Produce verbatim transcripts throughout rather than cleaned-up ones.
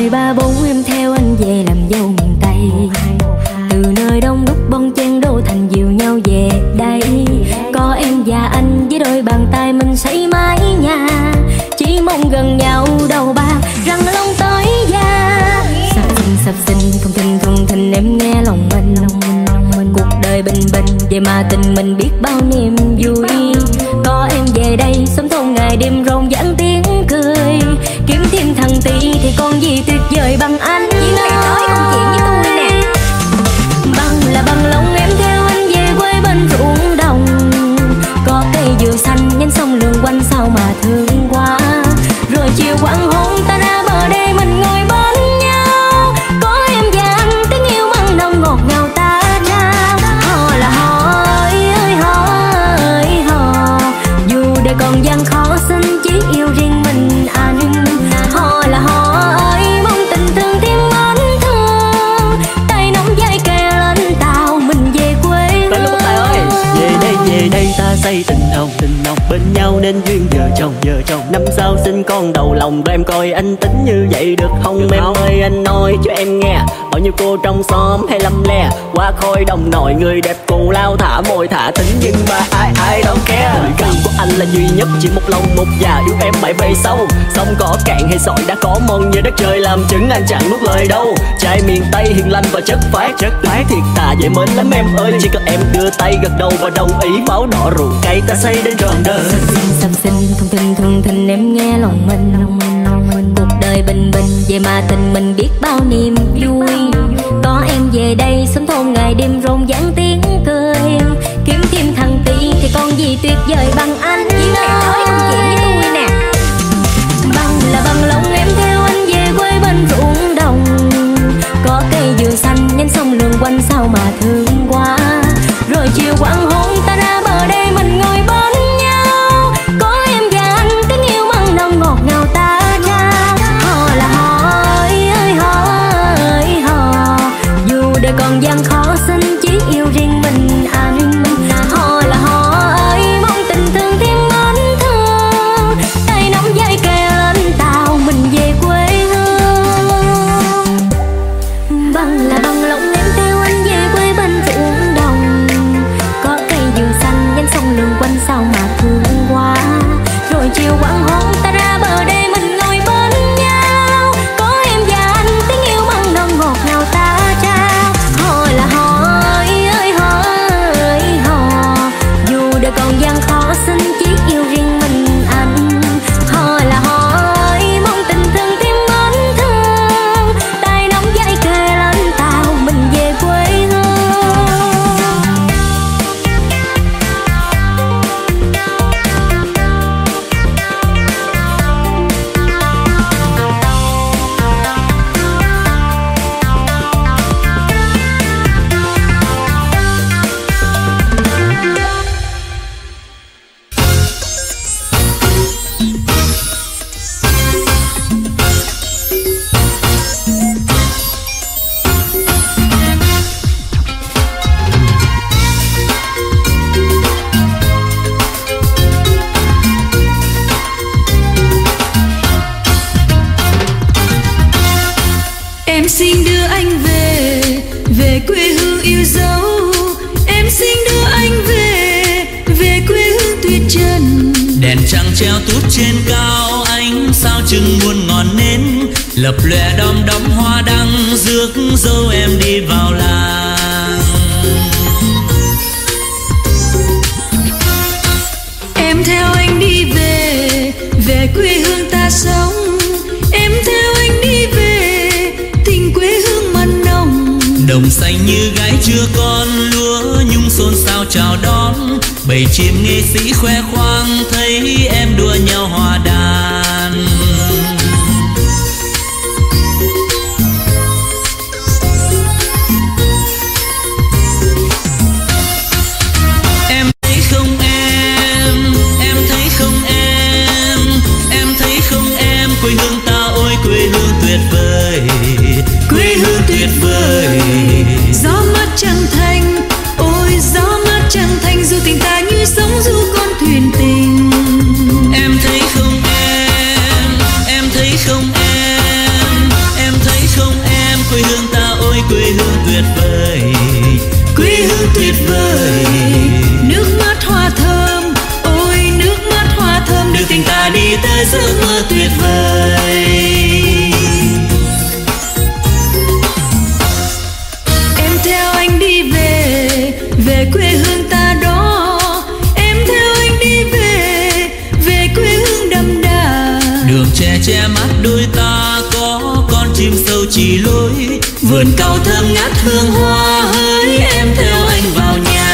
hai ba bốn em theo anh về làm dâu miền Tây. Từ nơi đông đúc bon chen đô thành dìu nhau về đây. Có em và anh với đôi bàn tay mình xây mái nhà. Chỉ mong gần nhau đầu ba răng long tới da. Sập sinh sập sinh không thình không thình em nghe lòng mình. Cuộc đời bình bình vậy mà tình mình biết bao niềm vui. Có em về đây sớm thôn ngày đêm rộn rã tiếng cười. Kiếm thêm thằng tỷ thì còn gì tuyệt vời bằng anh. Chỉ ngày tới công chuyện với tôi nè. Bằng là bằng lòng em theo anh về quê bên ruộng đồng. Có cây dừa xanh nhánh sông lượn quanh sao mà thương quá. Rồi chiều quang hôn ta ra bờ đây mình ngồi bên nhau. Có em và anh tiếng yêu mặn nồng ngọt ngào ta trao. Hò là hò ơi ơi hò ơi hò. Dù đời còn gian khó xin chỉ yêu riêng mình anh. Hò là hò ơi mong tình thương thêm mến thương. Tay nắm vai kề lên tàu mình về quê hương. Về đây về đây ta xây tình nồng tình nồng bên nhau nên duyên vợ chồng vợ chồng. Năm sau sinh con đầu lòng em coi anh tính như vậy được không? Được em không? Ơi anh nói cho em nghe. Bao nhiêu cô trong xóm hay lăm le qua khôi đồng nồi người đẹp cù lao thả môi thả tính nhưng mà ai ai đâu care. Tình cảm của anh là duy nhất chỉ một lòng một già yêu em mãi về sau. Sông có cạn hay sỏi đã có mong như đất trời làm chứng anh chẳng nuốt lời đâu. Trai miền Tây hiền lành và chất phác chất phác thiệt thà dễ mến lắm em ơi. Chỉ cần em đưa tay gật đầu và đồng ý máu đỏ rượu cay ta say đến trọn đời. Sập sinh không thình không thình em nghe lòng mình. Cuộc đời bình bình vậy mà tình mình biết bao niềm vui. Có em về đây sớm thôn ngày đêm rộn rã tiếng cười. Kiếm thêm thằng tỷ thì còn gì tuyệt vời bằng anh. Chỉ ngày tới công chuyện với tôi nè. Bằng là bằng lòng em theo anh về quê bên ruộng đồng. Có cây dừa xanh nhánh sông lượn quanh sao mà thương quá. Rồi chiều quang hôn ta ra bờ đây mình ngồi bên nhau. Có em và anh tiếng yêu mặn nồng ngọt ngào ta trao. Hò là hò ơi ơi hò ơi hò. Dù đời còn gian khó xin chỉ yêu riêng mình anh. Hò là hò ơi mong tình thương thêm mến thương. Tay nắm vai kề lên tàu mình về quê hương. Bằng là bằng lòng em theo anh về quê bên ruộng đồng. Có cây dừa xanh nhánh sông lượn quanh sao mà thương quá. Rồi chiều quang hôn ta ra bờ đây mình ngồi bên nhau. Có em và anh tiếng yêu mặn nồng ngọt ngào ta trao. Hò là hò ơi ơi hò ơi hò. Dù đời còn gian khó xin chỉ yêu riêng mình anh. Hò là hò ơi mong tình thương thêm mến thương. Tay nắm vai kề lên tàu mình về quê hương. Em xin đưa anh về, về quê hương yêu dấu. Em xin đưa anh về, về quê hương tuyệt trần. Đèn trăng treo tút trên cao ánh sao chừng muôn ngọn nến. Lập lòe đom đóm hoa đăng rước dâu em đi vào làng. Em theo anh đi về, về quê hương ta sống. Em theo anh đi về, tình quê hương mặn nồng. Đồng xanh như gái chưa con lúa nhung xôn xao chào đón. Bầy chim nghệ sĩ khoe khoang thấy em đua nhau hòa đàn. Em thấy không em, em thấy không em, em thấy không em. Quê hương ta ôi quê hương tuyệt vời, quê hương tuyệt vời. Gió mát trăng thanh, ôi gió mát trăng thanh. Dù tình ta như sóng du con thuyền tình. Em thấy không em, em thấy không em, em chim sâu chỉ lối. Vườn cau thơm ngát hương hoa hỡi, em theo anh vào nhà.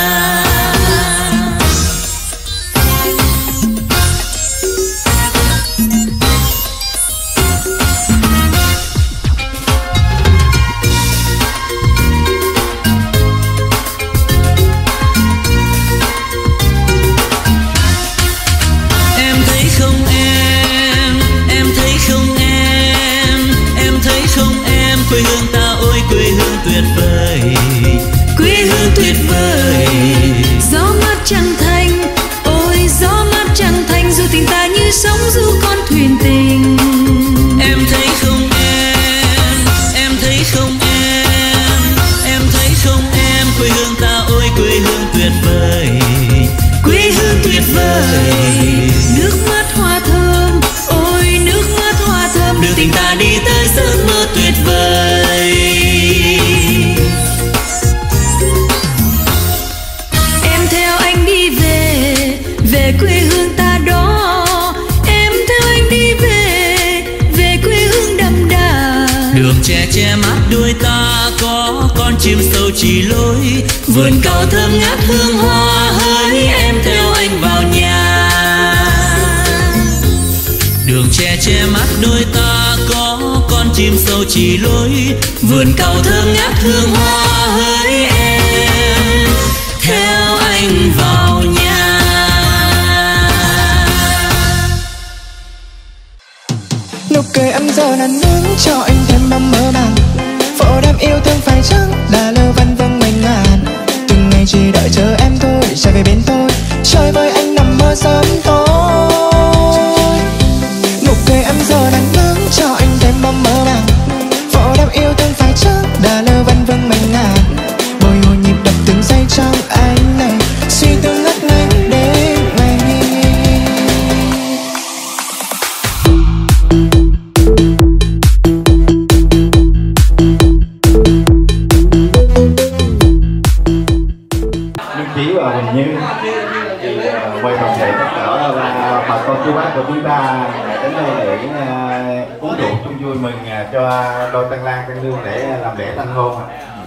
Quê hương ta ôi quê hương tuyệt vời, quê hương tuyệt vời. Gió mát trăng thanh, ôi gió mát trăng thanh, dù tình ta như sóng du con thuyền tình. Em thấy không em, em thấy không em, em thấy không em, quê hương ta ôi quê hương tuyệt vời, quê hương tuyệt vời. Nước mắt hoa thơm, ôi nước mắt hoa thơm, đưa tình ta đi tới giấc mơ tuyệt vời. Em theo anh đi về, về quê hương ta đó. Em theo anh đi về, về quê hương đậm đà. Đường che che mát đuôi ta có con chim sâu chỉ lối. Vườn cau thơm ngát hương hoa hỡi, em theo anh vào nhà. Đường che che mát đôi ta có con chim sâu chỉ lối. Vườn cau thơm ngát hương hoa hỡi, em theo anh vào nhà. Nụ cười em giờ là nắng cho anh thêm năm mơ màng. Phổ đam yêu thương phải chăng đã lơ văn vương mình ngàn. Từng ngày chỉ đợi chờ em thôi, trở về bên tôi, chơi với anh nằm mơ sớm tối. Nụ cười em giờ là nắng cho anh thêm năm mơ màng. Phổ đam yêu thương phải chăng đã lơ văn vương mình ngàn. Bồi hồi nhịp đập từng giây trong anh này, suy tư ngất ngây đến ngày. Chí và Huỳnh Như thì uh, quay toàn thể tất cả và bà con chú bác của chúng ta đến đây để uh, uống rượu chung vui mừng uh, cho đôi tân lang tân nương để làm lễ tân hôn.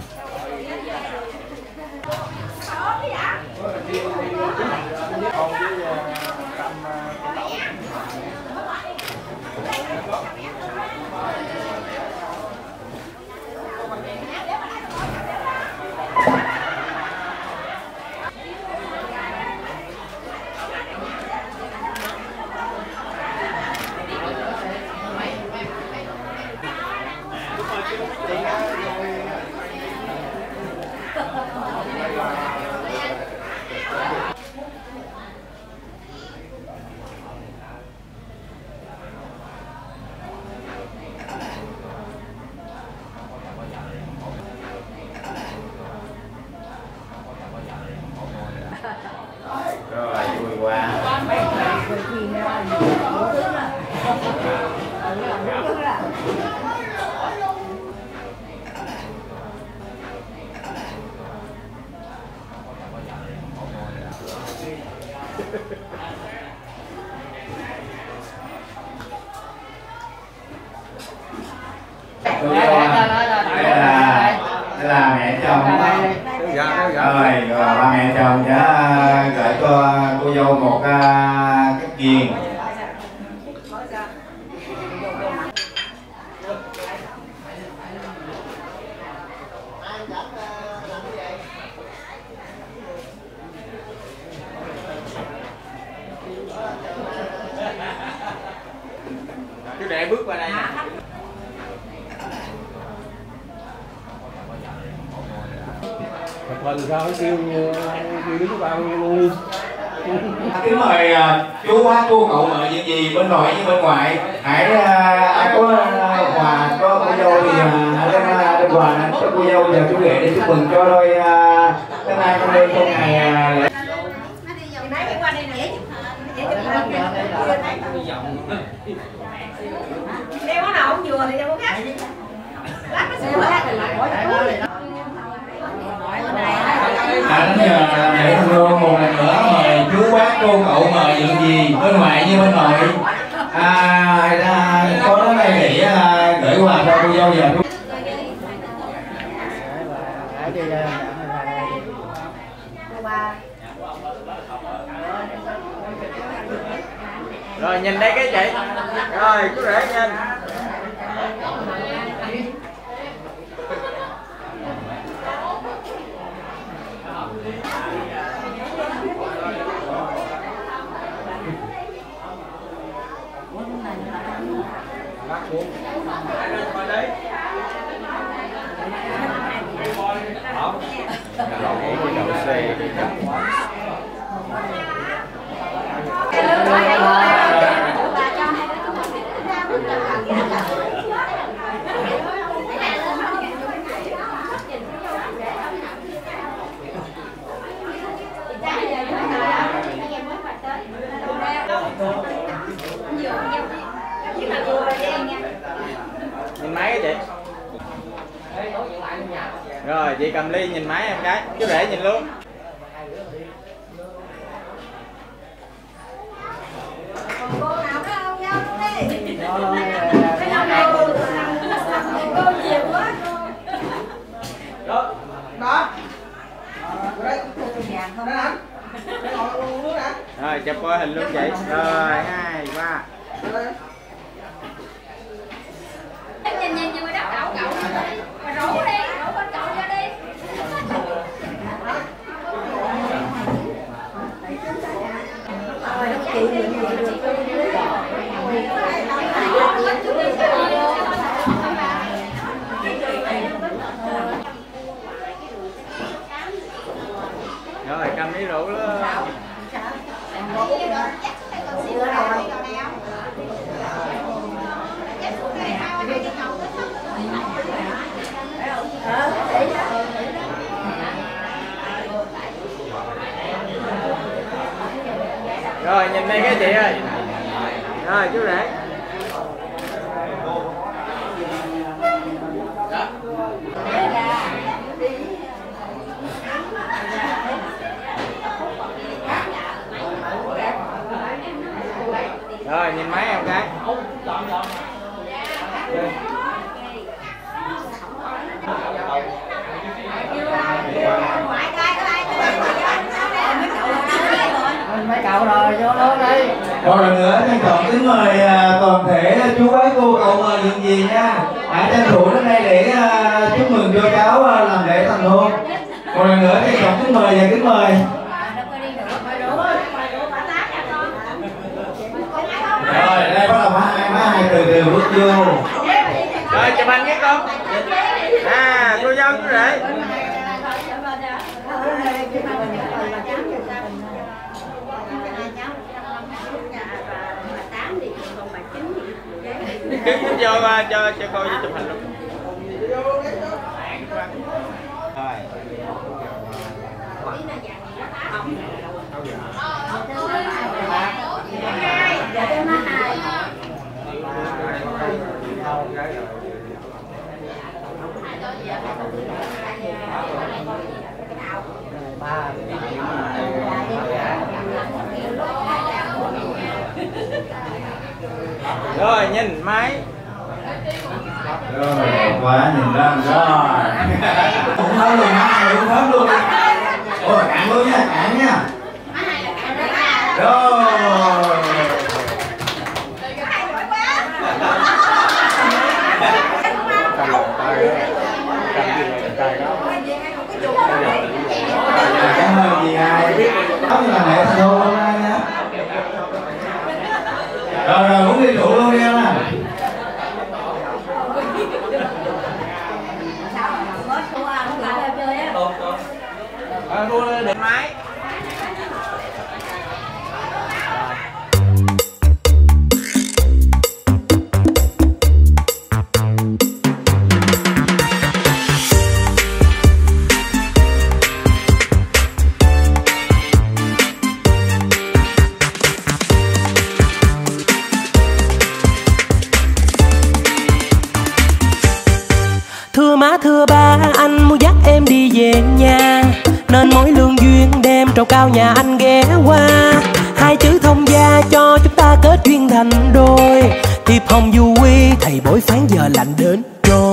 Rồi vui quá. Đây là mẹ chồng đó. Rồi, rồi ba mẹ chồng đã gửi cho cô dâu một cái kiền. Chú để bước qua đây nè. Mình sao kêu kêu chú ba luôn. Kính mời uh, chú bác cô cậu mợ gì gì bên nội với bên ngoài hãy uh, ai có uh, quà có cô dâu thì uh, lên uh, lên quà cho cô dâu và chú rể để chúc mừng cho đôi cái nay con đêm trong ngày uh, đeo món nào không vừa thì đeo món khác. Lát nó sẽ lát thì lại hỏi lại. À, đến giờ để thằng Lương một lần nữa mời chú bác cô cậu mời những gì bên ngoài như bên nội à, à có đến đây để uh, gửi quà cho cô dâu về. Rồi nhìn đây cái chị. Rồi chú rể nhìn. Nhìn máy cái chị. Rồi chị cầm ly nhìn máy em cái. Chú rể nhìn luôn. Cô nào đó không nhau luôn đi. Cô nhiều quá cô. Đó. Đó. Rồi chụp coi hình luôn chị. Rồi hai ba. Nhìn nhìn như đó cậu cậu mà rủ đi, rủ bên cậu ra đi. Rồi cầm ly rượu luôn. Rồi nhìn đây cái chị ơi. Rồi chú rể. Rồi nhìn máy em cái. Mấy cậu rồi vô luôn đi. Một lần nữa trân trọng kính mời toàn thể chú bác cô cậu mời những gì nha. Hãy tranh thủ đến đây để chúc mừng cho cháu làm lễ thành hôn. Một lần nữa trân trọng kính mời và kính mời. Rồi đây bắt đầu má hai má hai từ từ bước vô. Rồi chụp hình cái con. À cô dâu chú rể. Kiếm vô cho cho cô chụp hình luôn. Rồi nhìn máy. Rồi quá nhìn ra rồi. Cũng hết luôn má, cũng hết luôn. Ôi cạn luôn nha, cạn nha. Rồi. Cảm ơn chị hai biết đó là mẹ thành hôn hôm nay nha. Rồi rồi muốn đi rượu luôn đi em à. Ờ mua điện máy. Thưa má thưa ba, anh muốn dắt em đi về nhà, nên mỗi lương duyên đem trầu cao nhà anh ghé qua. Hai chữ thông gia cho chúng ta kết duyên thành đôi, thiệp hồng du quy thầy bói phán giờ lạnh đến rồi.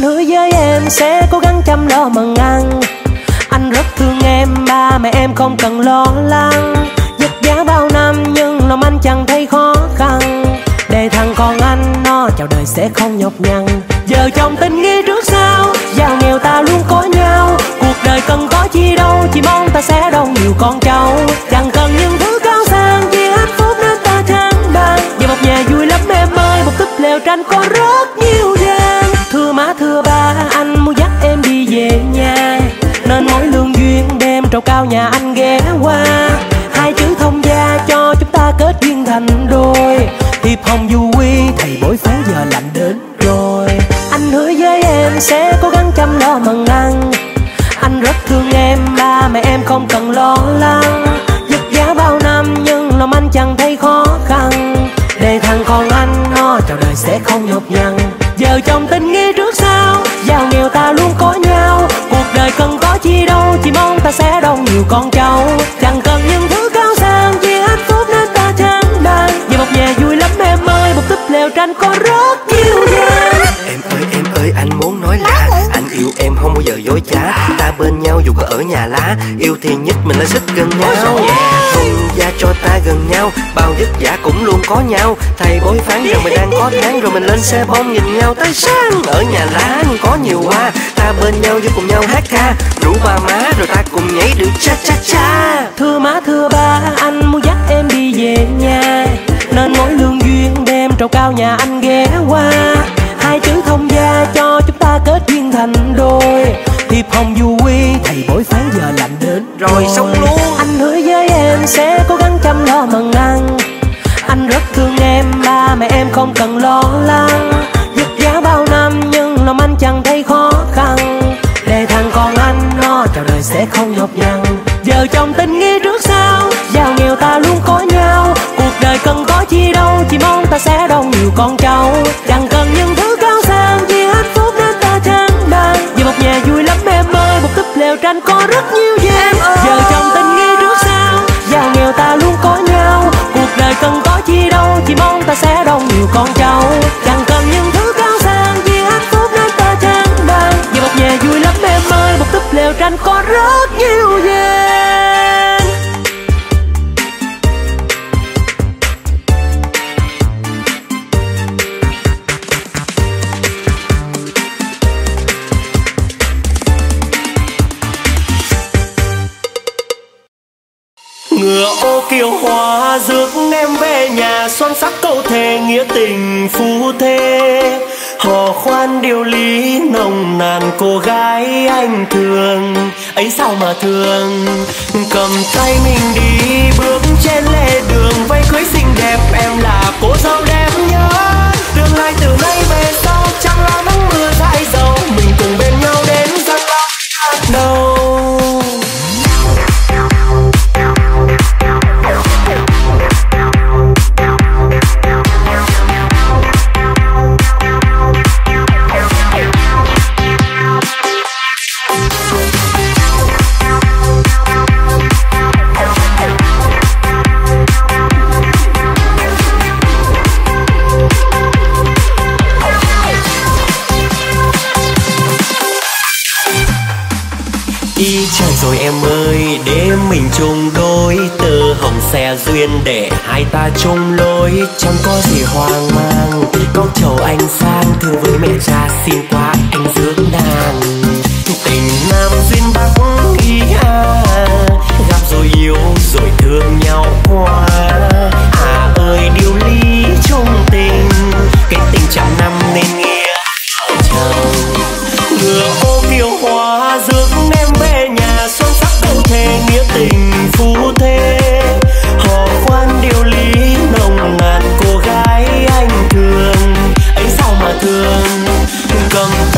hứa với em sẽ cố gắng chăm lo mần ăn. Anh rất thương em, ba mẹ em không cần lo lắng. Vất vả bao năm nhưng lòng anh chẳng thấy khó khăn. Để thằng con anh nó chào đời sẽ không nhọc nhằn. Giờ chồng tình nghĩa trước sau, giàu nghèo ta luôn có nhau. Cuộc đời cần có chi đâu, chỉ mong ta sẽ đông nhiều con cháu. Chẳng cần những thứ cao sang, chỉ hạnh phúc nên ta chẳng bàn. Về một nhà vui lắm em ơi, một túp lều tranh có rất nhiều gian. Thưa má thưa ba, anh muốn dắt em đi về nhà, nên mỗi lương duyên đêm trầu cao nhà anh ghé qua. Hai chữ thông gia cho chúng ta kết duyên thành đôi. Thiệp hồng du quy thầy bói phán giờ lạnh đến rồi. Anh hứa với em sẽ cố gắng chăm lo mần ăn. Anh rất thương em, ba mẹ em không cần lo lắng. Vất vả bao năm nhưng lòng anh chẳng thấy khó khăn. Để thằng con anh nó chào đời sẽ không nhọc nhằn. Giờ chồng tình nghĩa trước sau, giàu nghèo ta luôn có nhau. Cuộc đời cần có chi đâu, chỉ mong ta sẽ đông nhiều con cháu. Chẳng cần những thứ cao sang, chỉ hạnh phúc nên ta chẳng bàn. Về một nhà vui lắm em ơi, một túp lều tranh có rất nhiều gian. Em ơi em ơi anh muốn nói là anh yêu em không bao giờ dối trá. Ta bên nhau dù có ở nhà lá, yêu thì nhất mình là xích gần nhau. Thông gia cho ta gần nhau, bao vất vả cũng luôn có nhau. Thầy bói phán rằng mình đang có tháng, rồi mình lên xe bom nhìn nhau tới sáng. Ở nhà lá có nhiều hoa, ta bên nhau với cùng nhau hát ca. Rủ ba má rồi ta cùng nhảy được cha cha cha. Thưa má thưa ba, anh muốn dắt em đi về nhà, nên mỗi lương duyên đêm trầu cao nhà anh ghé qua. Hai chữ thông gia cho chúng ta kết duyên thành đôi. Thiệp hồng du quy thầy bói phán giờ lạnh đến rồi xong luôn. Anh hứa với em sẽ cố gắng chăm lo mần ăn. Anh rất thương em, ba mẹ em không cần lo lắng. Vất vả bao năm nhưng lòng anh chẳng thấy khó khăn. Để thằng con anh nó chào đời sẽ không nhọc nhằn. Giờ chồng tình nghĩa trước sau, giàu nghèo ta luôn có nhau. Cuộc đời cần có chi đâu, chỉ mong ta sẽ đông nhiều con cháu. Chẳng cần những thứ cao sang, chỉ hạnh phúc nên ta chẳng bàn. Về một nhà vui lắm em ơi, một túp lều tranh có rất nhiều gian. Giờ chồng tình nghĩa trước sau, giàu nghèo ta luôn có nhau. Cuộc đời cần có chi đâu, chỉ mong ta sẽ đông nhiều con cháu. Chẳng cần những thứ cao sang, chỉ hạnh phúc nên ta chẳng bàn. Về một nhà vui lắm em ơi, một túp lều tranh có rất nhiều gian. Ngựa ô kiều hoa rước em về nhà, son sắc câu thề nghĩa tình phu thê. Hò khoan điều lý nồng nàn cô gái anh thương, ấy sao mà thương. Cầm tay mình đi bước trên lề đường, váy cưới xinh đẹp em là cô dâu đẹp nhất. Tương lai từ nay về sau chẳng lo nắng mưa dãi dầu, mình cùng bên nhau đến rất đâu. Ý trời rồi em ơi, để mình chung đôi. Tơ hồng xe duyên để hai ta chung lối. Chẳng có gì hoang mang, con chầu anh sang. Thương với mẹ cha xin qua anh dưỡng nàng. Tình nam duyên bắc ý à, gặp rồi yêu rồi thương nhau quá. À ơi điều lý chung tình, cái tình trăm năm nên nghĩa chồng. Ngựa ô kiều hoa rước em về nhà, son sắc câu thề nghĩa tình phu thê. Hò khoan điều lý nồng nàn cô gái anh thương, ấy sao mà thương. Cầm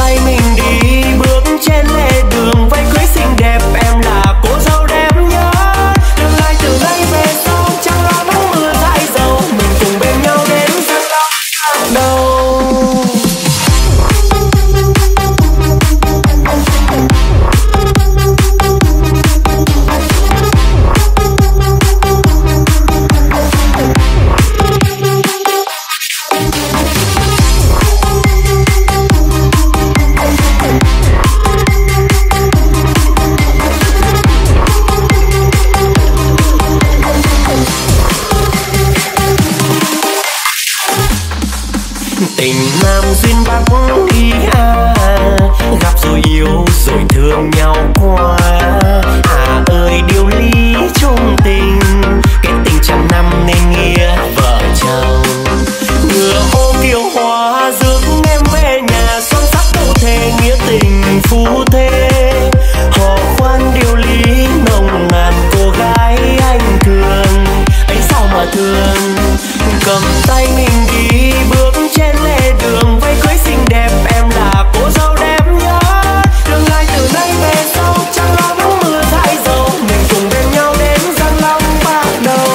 duyên Bắc ý à, gặp rồi yêu rồi thương nhau quá. À ơi điều lý chung tình, kết tình trăm năm nên nghĩa vợ chồng. Ngựa ô kiều hoa rước em về nhà, son sắc cụ thể nghĩa tình phú thế. Họ khoan điều lý nồng nàn cô gái anh thương, ấy sao mà thương. Cầm tay mình đi bước trên lề đường, váy cưới xinh đẹp em là cô dâu đẹp nhất. Tương lai từ nay về sau chẳng lo nắng mưa dãi dầu, mình cùng bên nhau đến Giang Long bắt đầu.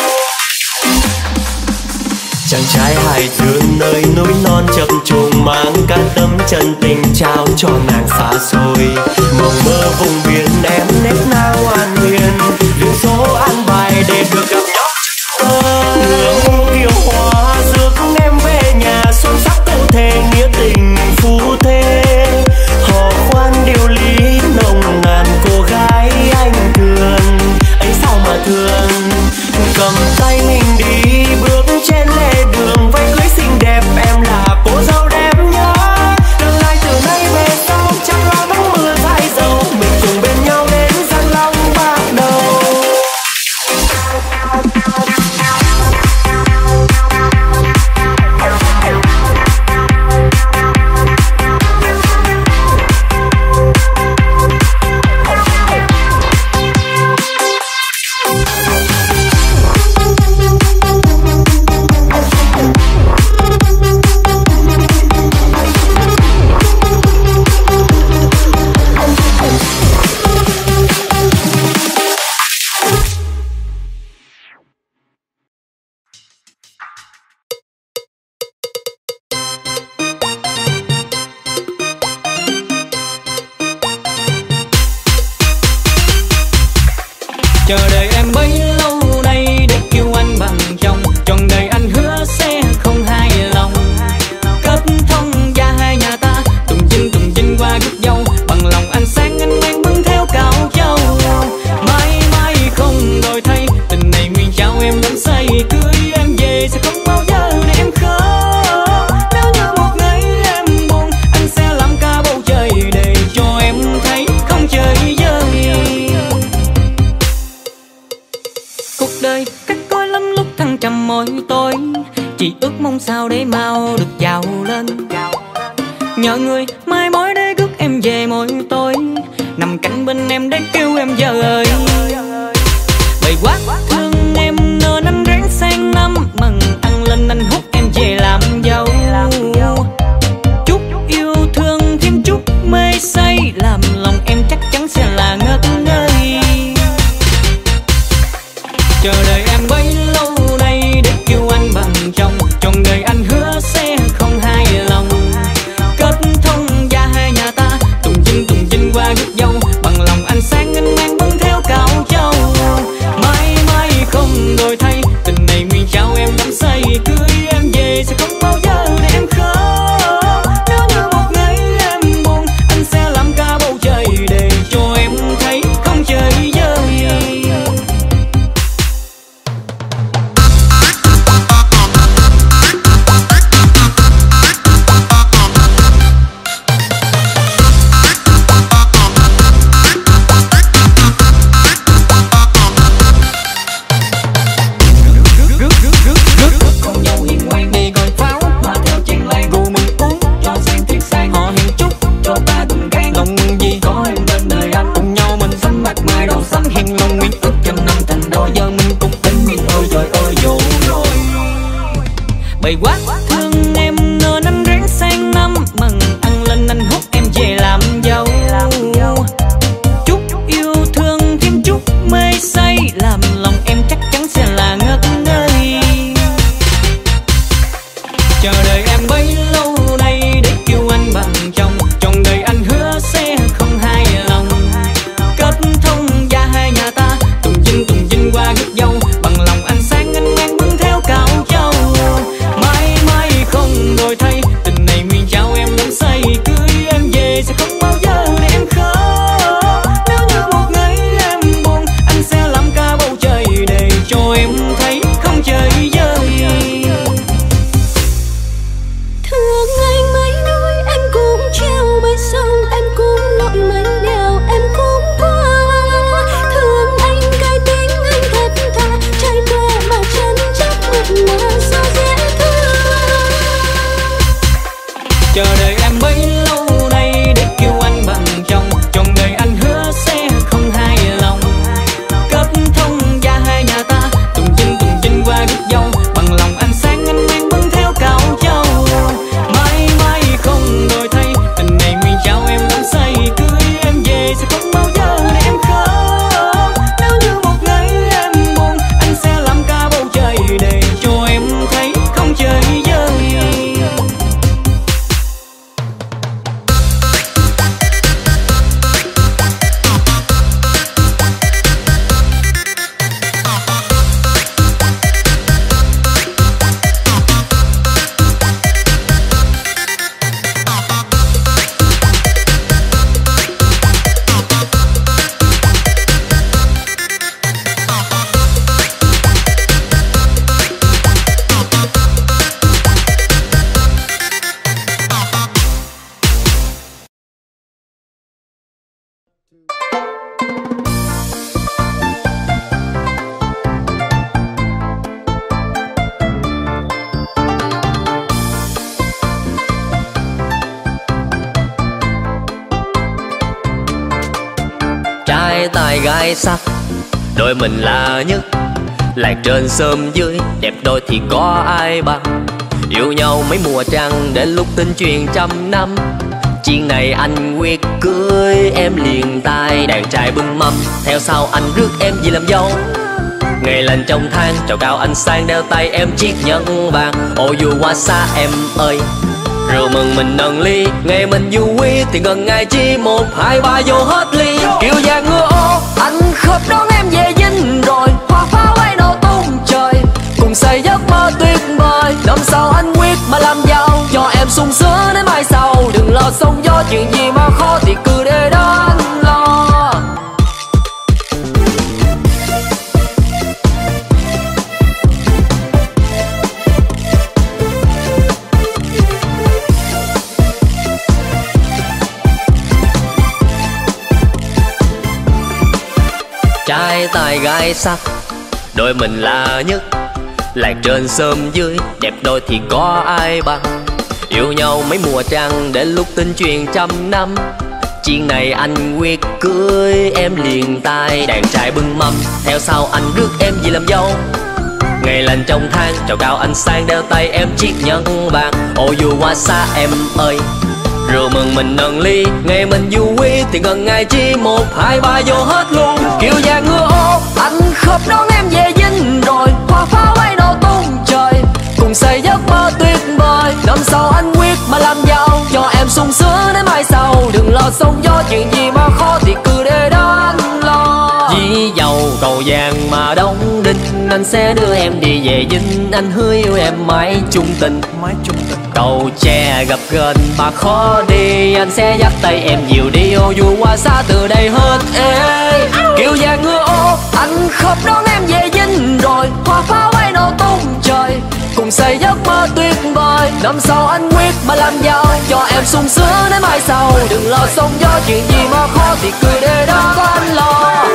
Chàng trai hài thương nơi núi non chập trùng, mang cả tấm chân tình trao cho nàng xa xôi. Mộng mơ vùng biển em nét na ngoan huyền, duyên số an bài để được gặp nhau. Ngựa kiều hoa rước em về nhà, xuân sắc cụ thể nghĩa tình phú thế. Họ khoan điều lý nồng nàn cô gái anh thương, ấy sao mà thương. Cầm tay mình đi bước trên lề đường, váy cưới xinh đẹp em là cô dâu đẹp nhất. Tương lai từ nay về sau chẳng lo nắng mưa dãi dầu, mình cùng bên nhau đến Giang Long bắt đầu. Chờ đợi em bấy lâu nay để kêu anh bằng chồng, trọn đời anh hứa sẽ không hài lòng. Kết thông gia hai nhà ta, tùng chinh tùng chinh qua gút dâu, bằng lòng anh sáng anh mang bưng theo cạo châu. Mãi mãi không đổi thay, tình này nguyện trao em đắm say, cưới em về sẽ không bao giờ để em khóc. Nếu như một ngày em buồn, anh sẽ làm cả bầu trời để cho em thấy không trời vơi. Cuộc đời cắt côi lắm lúc thăng trầm môi tối, chỉ ước mong sao để mau được giàu lên. Nhờ người mai mối để rước em về mỗi tối, nằm cạnh bên em để kêu em giờ ơi. Bởi quá thương em nên anh ráng sang năm, mừng ăn lên anh hút em về làm dâu. Chút yêu thương thêm chút mê say, làm lòng em chắc chắn sẽ là ngất ngây. Chờ đợi em bấy lâu nay để kêu anh bằng chồng, trọn đời anh hứa sẽ không hài lòng. Kết thông gia hai nhà ta, tùng chinh tùng chinh qua gút dâu, bằng lòng anh sáng anh mang bưng theo cạo châu. bấy lâu nay để kêu anh bằng chồng. Trọn đời anh hứa sẽ không hài lòng. Kết thông gia hai nhà ta, tùng chinh tùng chinh qua rước dâu. Bằng lòng anh sáng anh mang bưng theo cạo châu. Mãi mãi không đổi thay, tình này nguyên trao em đắm say. Cưới em về sẽ không bao giờ để em khóc. Nếu như một ngày em buồn, anh sẽ làm cả bầu trời để cho em thấy không chơi vơi. Trai tài gái sắc, đôi mình là nhất. Làng trên xóm dưới, đẹp đôi thì có ai bằng. Yêu nhau mấy mùa trăng, đến lúc tin truyền trăm năm. Chuyện này anh quyết cưới em liền tay. Đàn trai bưng mâm, theo sau anh rước em về làm dâu. Ngày lành trong tháng, trầu cao anh sang đeo tay em chiếc nhẫn vàng. Ô dù qua xa em ơi, rượu mừng mình nâng ly. Ngày mình vui thì gần ngày chi, một hai ba vô hết ly. Kiều vàng ngựa ô, anh khớp đón em về dinh rồi. Hoa pháo ấy nổ tung trời, cùng xây giấc mơ tuyệt vời. Năm sau anh quyết mà làm giàu, cho em sung sướng đến mai sau. Đừng lo sóng gió, chuyện gì mà khó thì cứ để đó anh lo. Trai tài gái sắc, đôi mình là nhất. Làng trên xóm dưới, đẹp đôi thì có ai bằng. Yêu nhau mấy mùa trăng, đến lúc tin truyền trăm năm. Chuyện này anh quyết cưới em liền tay. Đàn trai bưng mâm, theo sau anh rước em về làm dâu. Ngày lành trong tháng, trầu cao anh sang đeo tay em chiếc nhẫn vàng. Ô dù qua xa em ơi, rượu mừng mình nâng ly. Ngày mình vui thì gần ngày chi, một hai ba vô hết luôn. Kiều vàng ngựa ô, anh khớp đón em về dinh rồi. Hoa pháo ấy nổ tung trời, cùng xây giấc mơ tuyệt vời. Năm sau anh quyết mà làm giàu, cho em sung sướng đến mai sau. Đừng lo sóng gió, chuyện gì mà khó thì cứ để đó anh lo. Dì dầu cầu vàng mà đóng đinh, anh sẽ đưa em đi về dinh. Anh hứa yêu em mãi chung tình, mãi chung tình. Cầu tre gặp gần mà khó đi, anh sẽ dắt tay em nhiều đi. Ô dù qua xa từ đây hết ê. Kiều vàng ngựa ô, anh khớp đón em về dinh rồi. Hoa pháo ấy nổ tung trời, cùng xây giấc mơ tuyệt vời. Năm sau anh quyết mà làm giàu, cho em sung sướng đến mai sau. Đừng lo sóng gió, chuyện gì mà khó thì cứ để đó có anh lo.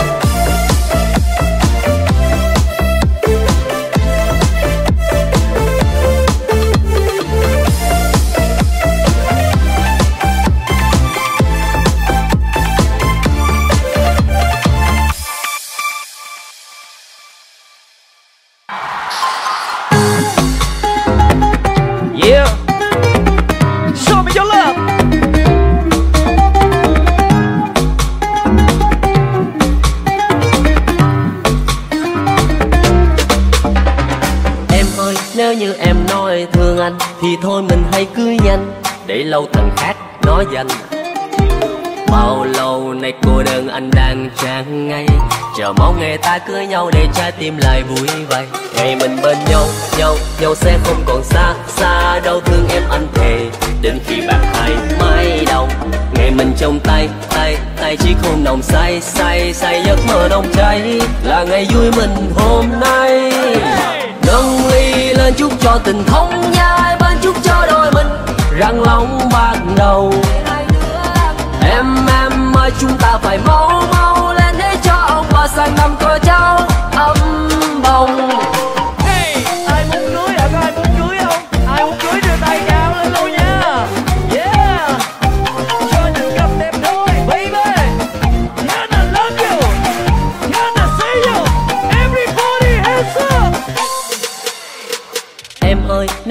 Yeah, show me your love. Em ơi, nếu như em nói thương anh thì thôi mình hãy cưới nhanh, để lâu thằng khác nói danh. Bao lâu nay cô đơn anh đang tràn ngay, chờ mong ngày ta cưới nhau để trái tim lại vui vầy. Ngày mình bên nhau, nhau, nhau sẽ không còn xa, xa đâu thương em anh thề. Đến khi bạc hai mái đầu, ngày mình trong tay, tay, tay chiếc hôn nồng say, say, say giấc mơ nồng cháy. Là ngày vui mình hôm nay, nâng ly lên chúc cho tình thông nhai, bên chúc cho đôi mình răng long ban đầu. Em em ơi chúng ta phải mau mau lên để cho ông bà sang năm có cháu ấm bồng. Hey, ai muốn cưới hả? Có ai muốn cưới không? Ai muốn cưới đưa tay cao lên luôn nha. Yeah.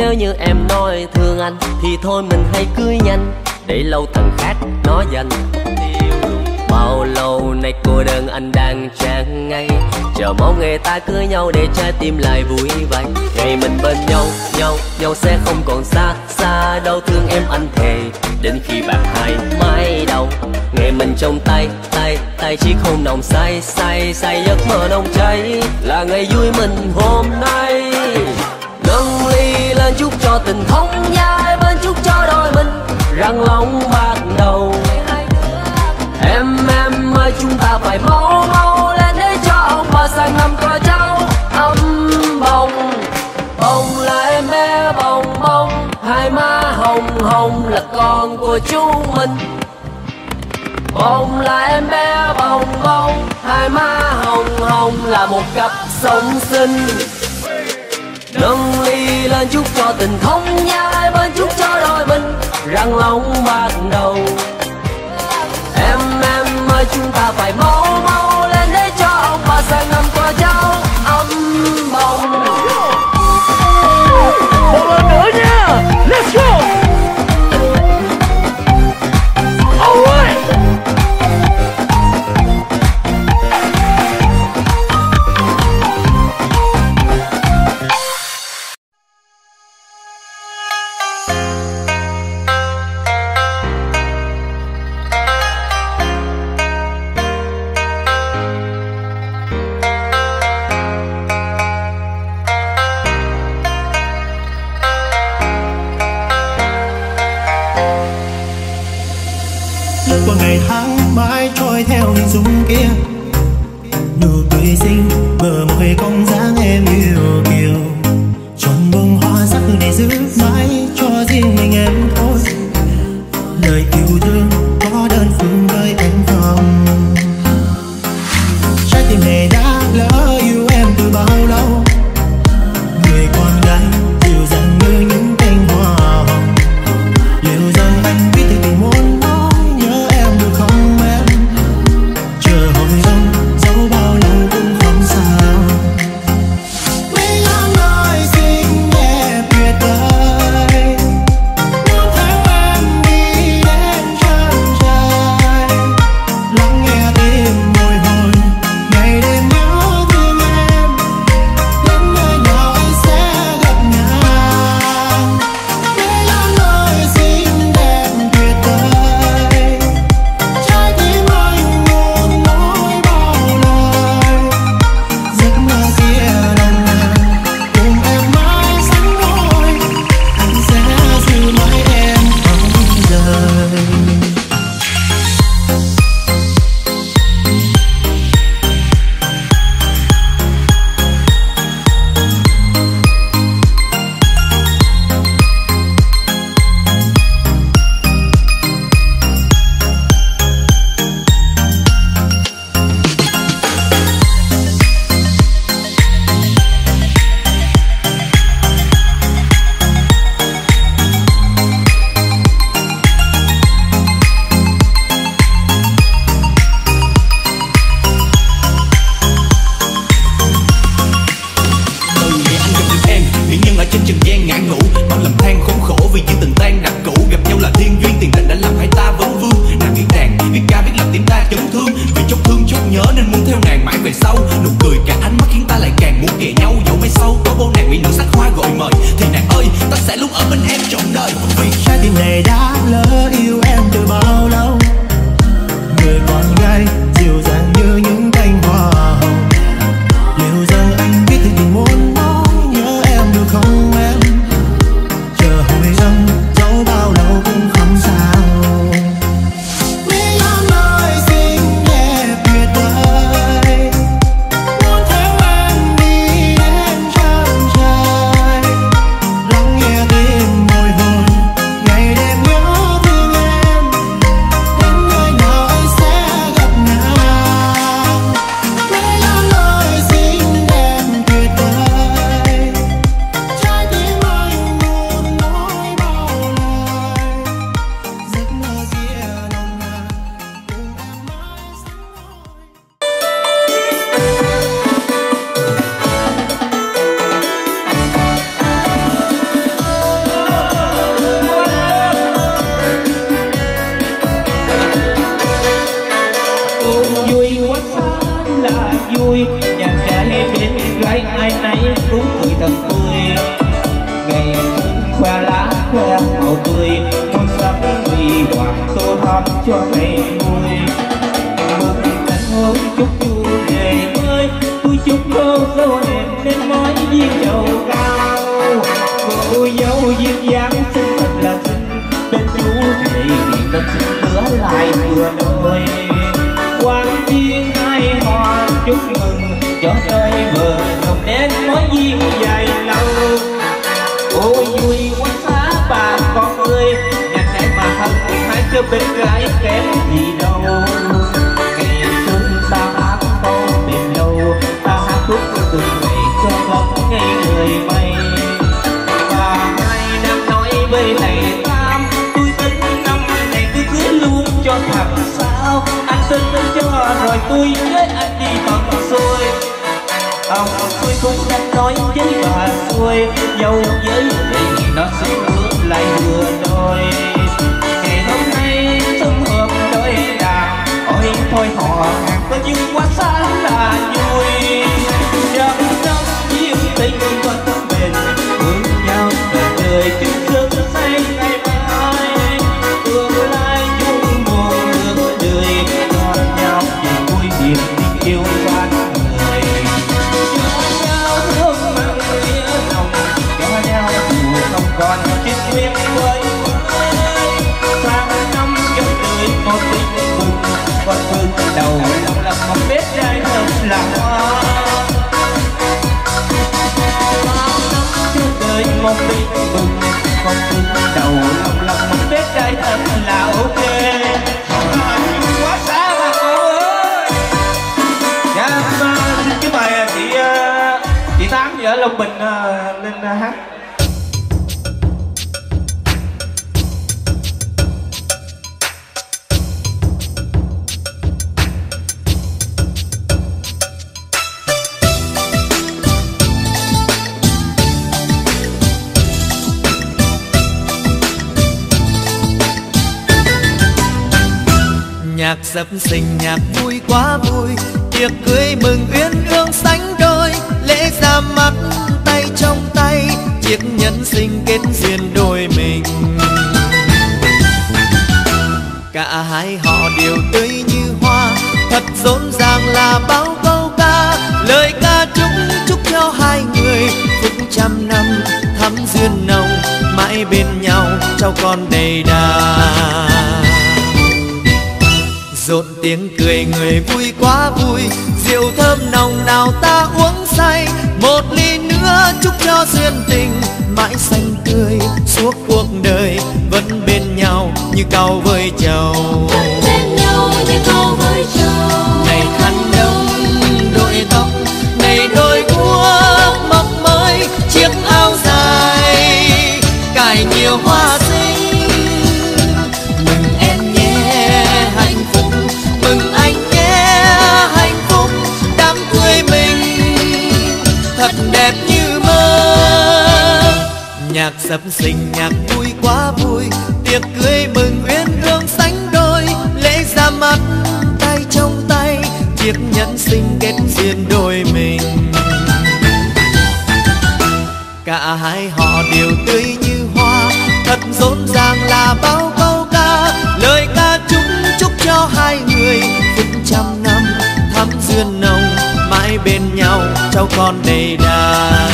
Nếu như em nói thương anh thì thôi mình hãy cưới nhanh, để lâu thằng khác nó giành. Bao lâu nay cô đơn anh đang chán ngay, chờ mong ngày ta cưới nhau để trái tim lại vui vậy. Ngày mình bên nhau, nhau, nhau sẽ không còn xa, xa đâu thương em anh thề. Đến khi bạc hai mái đầu, ngày mình trong tay, tay, tay chiếc hôn nồng say, say, say giấc mơ nồng cháy. Là ngày vui mình hôm nay, nâng ly lên chúc cho tình thông gia bên, chúc cho đôi mình răng long bạc đầu. Em em ơi chúng ta phải mau mau lên để cho ông bà sang năm có cháu ấm bồng. Bồng là em bé bồng bồng, hai má hồng hồng là con của chú mình. Bồng là em bé bồng bồng, hai má hồng hồng là một cặp song sinh. Nâng ly lên chúc cho tình thông gia bên, chúc cho đôi mình răng long bạc đầu. Em em ơi chúng ta phải mau mau lên để cho ông bà sang năm có cháu ấm bồng. Một lần nữa nha, let's go. Alright. Qua ngày tháng mãi trôi theo hình dung kia, nụ cười xinh bờ môi cong dáng em yêu kiều. Trong bông hoa sắc để giữ mãi cho riêng mình em thôi. Lời yêu thương có đơn phương với em không? Trái tim này đã lỡ yêu em từ bao lâu. Người con gái dịu dàng như những cánh hoa hồng. Liệu rằng anh biết tình muốn nói nhớ em được không em? Chờ hồi đông dẫu bao lâu cũng không sao. Mấy ngàn lời xinh đẹp tuyệt vời, muốn theo em đi đến chân cho ngày vui. Mừng anh hôn chúc vui ngày mới, tôi chúc cô dâu đẹp nên mái duyên giàu cao. Cô dâu duyên dáng xinh thật là xinh, bên chú thì đất xinh nữa lại vừa đôi. Quang duyên hai hoa chúc mừng cho đời vợ chồng đến mối duyên dài lâu. Ôi vui quá xá bà con ơi, nhà trai mà thân hai đứa bên gái kém gì đâu. Ngày xuân ta hát câu bền lâu, ta hát khúc từng ngày cho góc ngày người mây. Và hai năm nói với thầy Tam, tôi tính năm này tôi cưới luôn cho thật sao. Anh tin cho rồi tôi với anh đi tận xuôi. Ông tôi cũng đang nói với bà xuôi, dâu với thì nó sẽ hướng lại vừa đôi. Ngày hôm nay sum họp đôi đàn, ôi thôi họ hàng có nhưng quá xa là vui. Trong trong duyên tình vẫn bền, hướng nhau cả đời chung sức say ngày mai. Tương lai chung buồn nước đời, còn nhau vì vui niềm tình yêu van người. Cho nhau thương mang nghĩa lòng, cho nhau dù không còn kết duyên với mới. Sang năm cho đời một tình mừng, còn phương đầu lòng là một vết đai thơm là hoa. Đời một tình mừng, còn phương đầu lòng là một vết đai thơm là ok. Quá xa bà cô ơi. Dạ, xin cái bài chị chị Tám gì ở Long Bình lên hát. Nhạc dập sinh nhạc vui quá vui, tiệc cưới mừng uyên ương sánh đôi. Lễ ra mắt tay trong tay, chiếc nhẫn sinh kết duyên đôi mình. Cả hai họ đều tươi như hoa, thật rộn ràng là bao câu ca. Lời ca chúc chúc cho hai người phúc trăm năm thắm duyên nồng, mãi bên nhau cháu con đầy đà. Rộn tiếng cười người vui quá vui, rượu thơm nồng nào ta uống say. Một ly nữa chúc cho duyên tình mãi xanh tươi suốt cuộc đời, vẫn bên nhau như cau với trầu. Vẫn bên nhau như cau với trầu. Này khăn đông đội tóc, này đôi guốc mọc mới, chiếc áo dài cài nhiều hoa xinh. Mừng em nhé hạnh phúc, mừng anh nhé hạnh phúc, đám cưới mình thật đẹp như mơ. Nhạc sập sình nhạc vui quá vui, tiệc cưới mừng uyên ương sánh đôi. Lễ ra mắt tay trong tay, chiếc nhẫn sinh kết duyên đôi mình. Cả hai họ đều tươi như hoa, thật rộn ràng là bao câu ca. Lời ca chúc chúc cho hai người phúc trăm năm thắm duyên nồng, mãi bên nhau cháu con đầy đàn.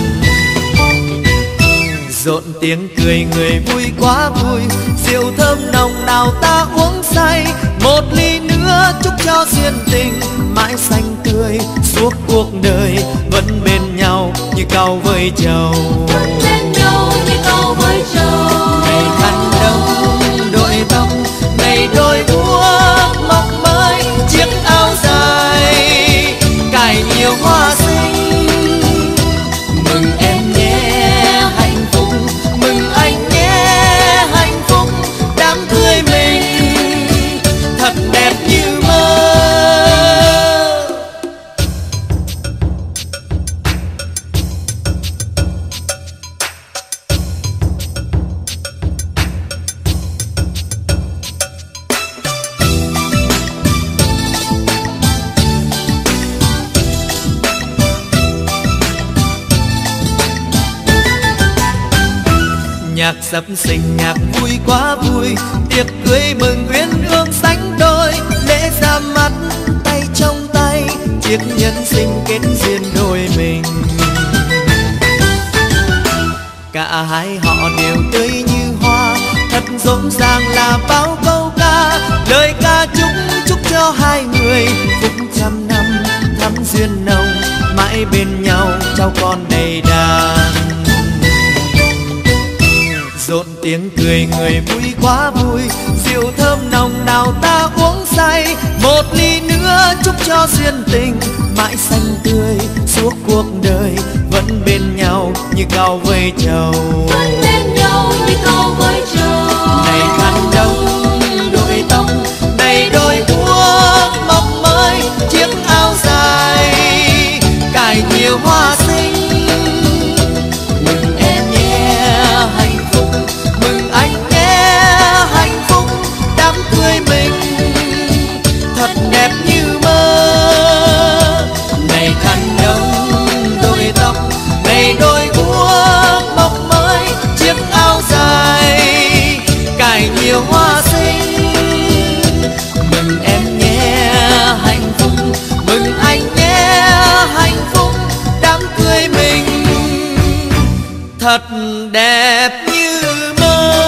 Rộn tiếng cười người vui quá vui, rượu thơm nồng nào ta uống say. Một ly nữa chúc cho duyên tình mãi xanh tươi suốt cuộc đời, vẫn bên nhau như cau với trầu. Vẫn bên nhau như cau với trầu. Ngày khăn đông đội tóc, ngày đôi guốc mọc mới, chiếc áo dài cài nhiều hoa xinh. Mừng em nhé hạnh phúc, mừng anh nhé hạnh phúc, đám cưới mình thật đẹp như mơ. Nhạc sập sình nhạc vui quá vui, tiệc cưới mừng uyên ương tiếc nhân sinh kết duyên đôi mình. Cả hai họ đều tươi như hoa, thật rộn ràng là bao câu ca. Lời ca chúc chúc cho hai người phúc trăm năm thắm duyên nồng, mãi bên nhau cháu con đầy đàn. Rộn tiếng cười người vui quá vui, rượu thơm nồng nào ta uống say. Một ly nữa chúc cho duyên tình mãi xanh tươi suốt cuộc đời, vẫn bên nhau như cao với trầu. Vẫn bên nhau như cao với trầu. Này khăn đông đôi tóc, này đôi guốc mọc mới, chiếc áo dài cài nhiều hoa xinh. Mừng em nhé hạnh phúc, mừng anh nhé hạnh phúc, đám cưới mình thật đẹp như mơ. Này khăn đông đôi tóc, này đôi guốc mọc mới, chiếc áo dài cài nhiều hoa xinh. Mừng em nhé hạnh phúc, mừng anh nhé hạnh phúc, đám cưới mình thật đẹp như mơ.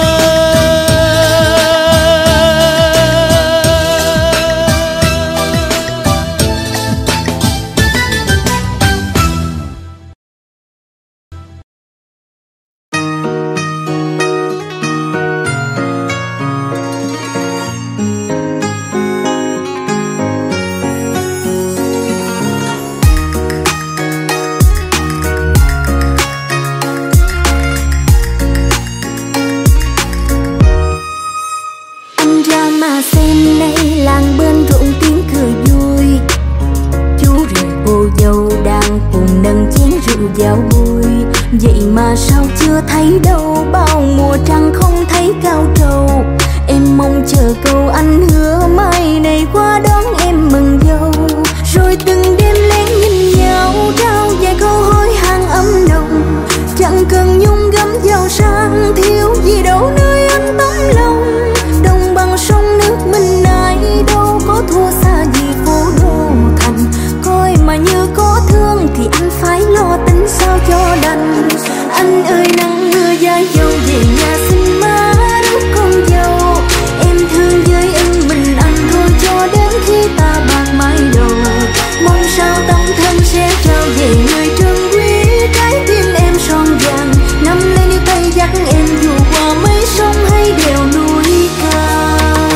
Giao vui vậy mà sao chưa thấy đâu, bao mùa trăng không thấy cao trầu. Em mong chờ câu anh hứa mai này qua đón em mừng dâu. Rồi từng đêm lén nhìn nhau trao vài câu hối hàng ấm nồng, chẳng cần nhung gấm giàu sang thiếu gì đâu nơi anh tấm lòng. Đồng bằng sông nước mình này đâu có thua xa gì phố đô thành, coi mà như có thương thì anh phải lo tính sao cho đành. Anh ơi nắng mưa dài dâu về nhà xin má rước con dâu. Em thương với em mình anh thôi cho đến khi ta bạc mái đầu. Mong sao tâm thân sẽ trao về người trân quý, trái tim em son vàng nắm lấy níu tay dắt em dù qua mấy sông hay đèo núi cao.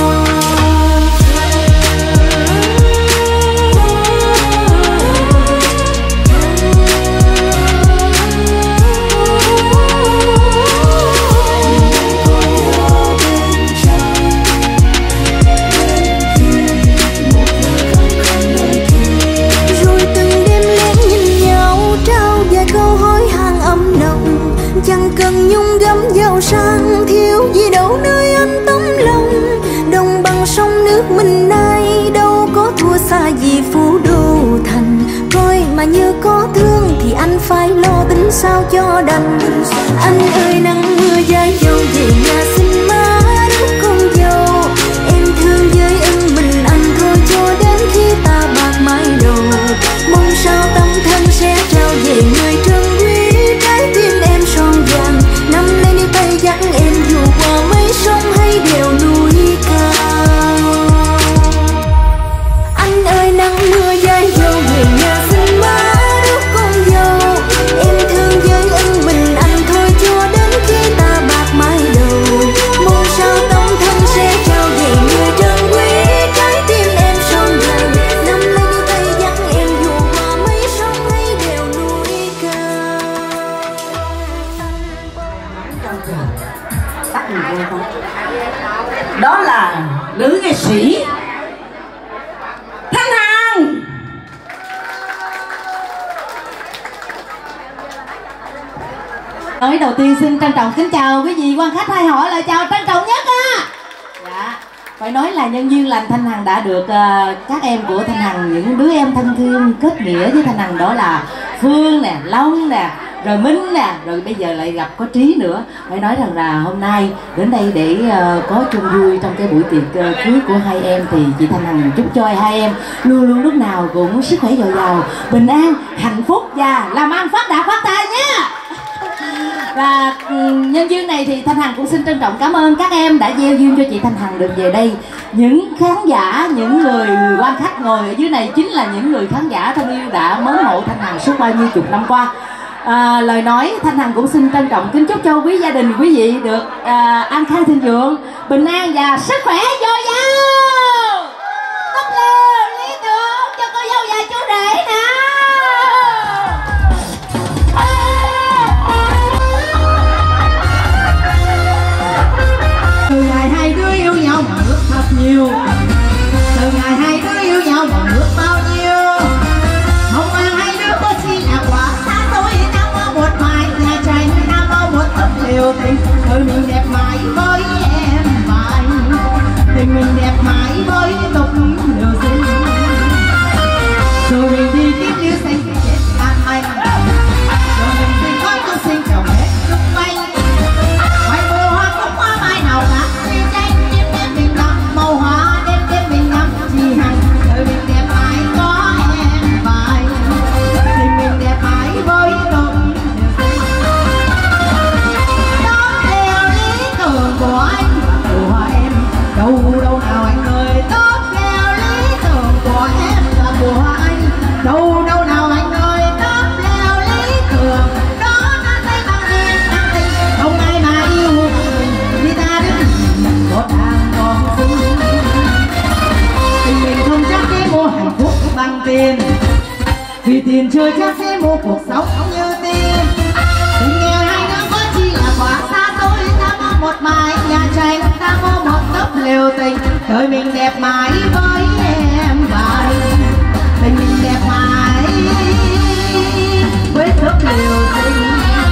Chẳng cần nhung gấm giàu sang thiếu gì đâu nơi anh tấm lòng. Đồng bằng sông nước mình nay đâu có thua xa gì phú đô thành, coi mà như có thương thì anh phải lo tính sao cho đành. Anh ơi nắng mưa dài dâu về nhà xin má rước con dâu. Em thương với em mình anh thôi cho đến khi ta bạc mái đầu. Mong sao tâm thân sẽ trao về người trân quý, trái tim em son vàng nắm lấy níu tay dắt em dù qua mấy sông hay đèo núi cao. Anh ơi nắng mưa dài dâu về nhà xin má rước con dâu. Em thương với em mình anh thôi cho đến khi ta bạc mái đầu. Mong sao tâm thân sẽ trao về người trân quý, trái tim em son vàng nắm lấy níu tay dắt em dù qua mấy sông hay đèo núi cao. Đó là nữ nghệ sĩ Thanh Hằng. Nói đầu tiên xin trân trọng kính chào quý vị quan khách hay hỏi lời chào trân trọng nhất á. Dạ, phải nói là nhân duyên lành Thanh Hằng đã được uh, các em của Thanh Hằng, những đứa em thân thương kết nghĩa với Thanh Hằng, đó là Phương nè, Long nè, rồi Minh nè, rồi bây giờ lại gặp có Trí nữa. Phải nói rằng là hôm nay đến đây để uh, có chung vui trong cái buổi tiệc uh, cưới của hai em, thì chị Thanh Hằng chúc cho hai em luôn luôn lúc nào cũng sức khỏe dồi dào, bình an, hạnh phúc và làm ăn phát đạt phát tài nha. Và nhân duyên này thì Thanh Hằng cũng xin trân trọng cảm ơn các em đã gieo duyên cho chị Thanh Hằng được về đây. Những khán giả, những người quan khách ngồi ở dưới này chính là những người khán giả thân yêu đã mến mộ Thanh Hằng suốt bao nhiêu chục năm qua. À, lời nói Thanh Hằng cũng xin trân trọng kính chúc cho quý gia đình quý vị được à, an khang thịnh vượng, bình an và sức khỏe dồi dào. Tóc lơ lý tưởng cho cô dâu và chú rể nè. Từ ngày hai đứa yêu nhau mà ước thật nhiều, từ ngày hai đứa yêu nhau mà ước bao nhiêu, mong mang hai đứa có chi là quả xa xôi. Nam mô một mái nhà tranh, nam mô một tấm liều tình, đời mình đẹp mãi với em mãi, tình mình đẹp mãi với tục liều sinh. Rồi mình đi tiếp liêu xanh thì chết tan anh, rồi mình sinh con tôi sinh chồng hết lúc quanh. Ngoài mùa hoa không hoa mai nào cả, liêu tranh đêm đêm mình nằm màu hoa, đêm đêm mình nằm chỉ hằng. Đời mình đẹp mãi có em mãi, tình mình đẹp mãi với tục đó theo lý tưởng của anh và của em. Đâu đâu nào anh ơi, tốt theo lý tưởng của em và của anh. Đâu đâu nào anh ơi, tốt theo lý tưởng đó ta thấy bằng yên bằng tình. Không ai mà yêu mình vì ta đứng một đàn còn xinh. Tình mình không chắc sẽ mua hạnh phúc bằng tiền, vì tiền chưa chắc sẽ mua cuộc sống như tiền. Tình nghèo hai đứa có chi là quá xa xôi. Ta mong một mái nhà tranh, ta mong một tấc liều tình, đời mình đẹp mãi với em và anh. Tình mình đẹp mãi với tấc liều tình.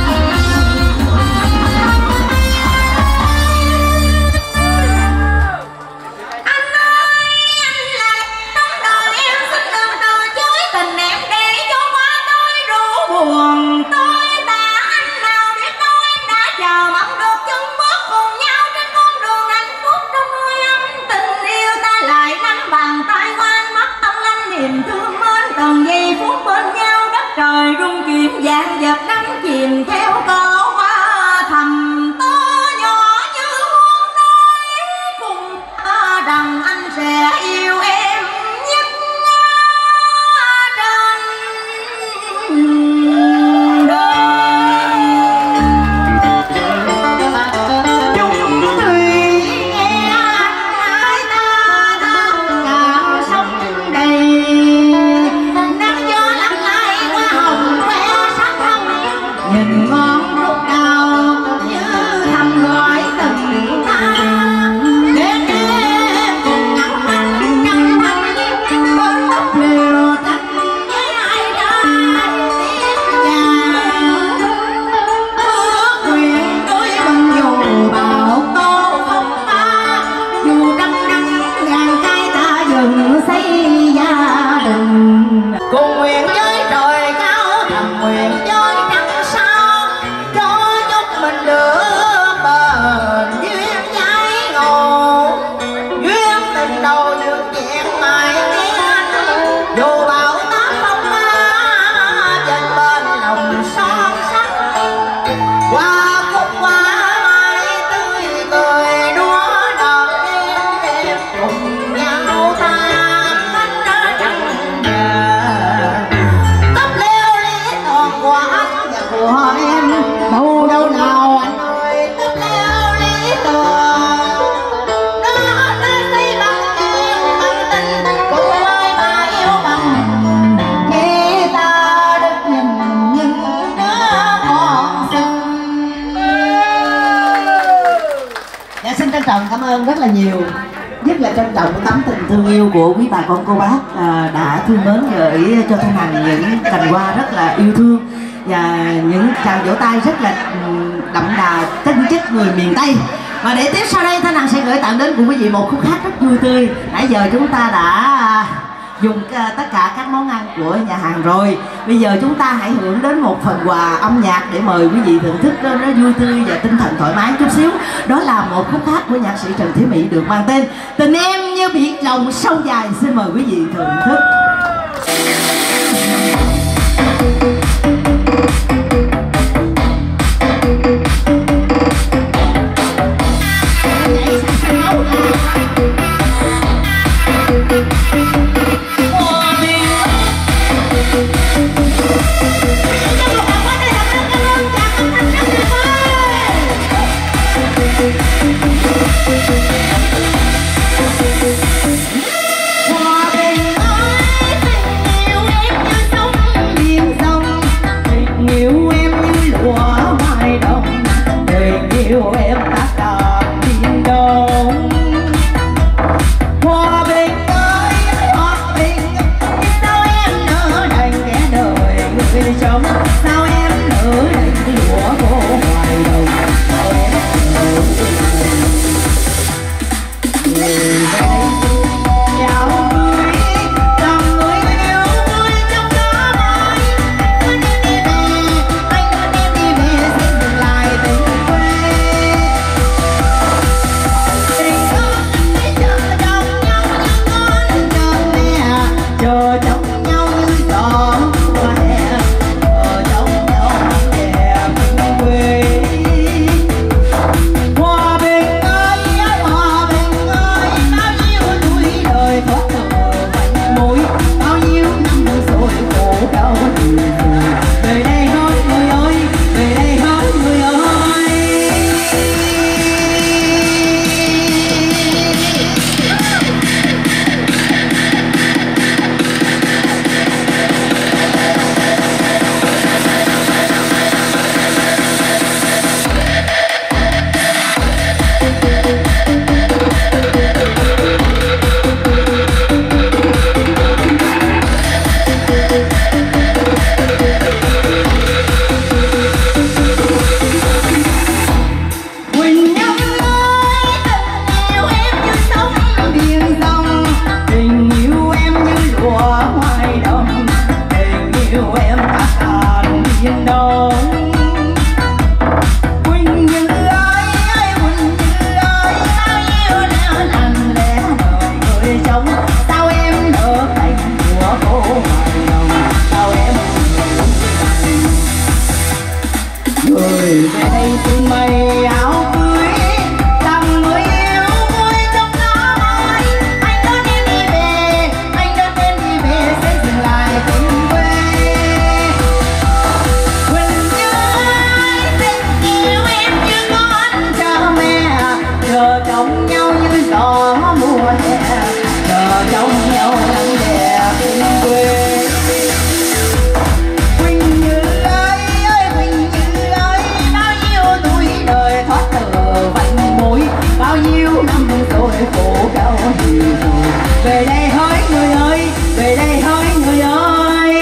Buồn tôi ta anh nào biết đâu em đã chờ mong được chân bước cùng nhau trên con đường hạnh phúc. Trong nuôi ấm tình yêu ta lại nắm bàn tay ngoan mắt tâm linh niềm thương mến. Từng giây phút bên nhau đất trời rung chuyển vạn vật đắm chìm theo câu hoa thầm tơ nhỏ như muốn nói cùng ta rằng anh sẽ yêu em nhất trên cảm ơn rất là nhiều, rất là trân trọng tấm tình thương yêu của quý bà con cô bác à, đã thương mến gửi cho Thanh Hằng những cành hoa rất là yêu thương và những tràng vỗ tay rất là đậm đà tinh chất người miền Tây. Và để tiếp sau đây Thanh Hằng sẽ gửi tặng đến cùng quý vị một khúc hát rất vui tươi. Nãy giờ chúng ta đã dùng tất cả các món ăn của nhà hàng rồi. Bây giờ chúng ta hãy hưởng đến một phần quà âm nhạc để mời quý vị thưởng thức, nó, nó vui tươi và tinh thần thoải mái chút xíu. Đó là một khúc hát của nhạc sĩ Trần Thí Mỹ được mang tên Tình Em Như Biển Rộng Sâu Dài. Xin mời quý vị thưởng thức. Về đây hỡi người ơi, về đây hỡi người ơi.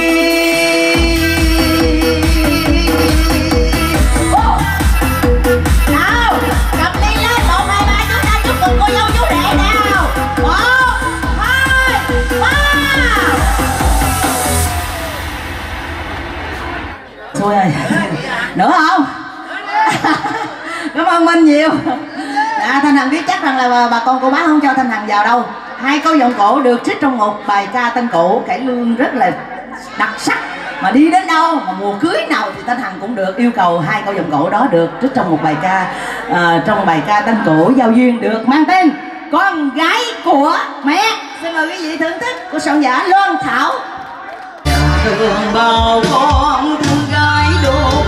Nào, cầm ly lên, một, hai, ba, chúng ta chúc mừng cô dâu chú rể nào. Một, hai, ba. Thôi ơi, nữa không? Cảm ơn Minh nhiều. À, Thanh Hằng biết chắc rằng là bà con cô bác không cho Thanh Hằng vào đâu. Hai câu giọng cổ được trích trong một bài ca tân cổ cải lương rất là đặc sắc, mà đi đến đâu mà mùa cưới nào thì Thanh Hằng cũng được yêu cầu hai câu giọng cổ đó được trích trong một bài ca uh, trong bài ca tân cổ giao duyên được mang tên Con Gái Của Mẹ. Xin mời quý vị thưởng thức của soạn giả Loan Thảo. Thương bao con thương gái đột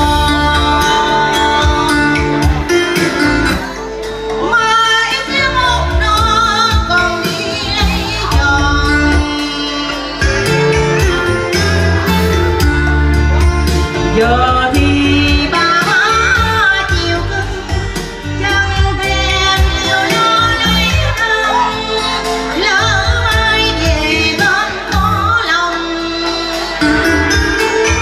giờ thì ba chiều cưng chẳng thèm yêu nó lấy thân, lỡ mai về bên có lòng